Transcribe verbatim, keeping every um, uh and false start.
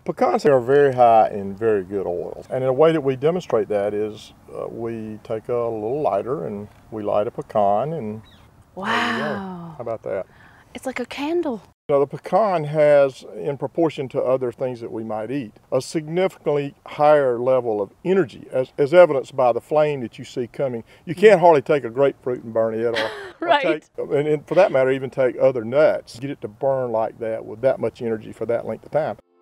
Pecans are very high in very good oils, and the way that we demonstrate that is uh, we take a little lighter and we light a pecan, and wow, there you go. How about that? It's like a candle. Now, the pecan has, in proportion to other things that we might eat, a significantly higher level of energy, as, as evidenced by the flame that you see coming. You can't hardly take a grapefruit and burn it, or, right. or take, and, and for that matter, even take other nuts, get it to burn like that with that much energy for that length of time.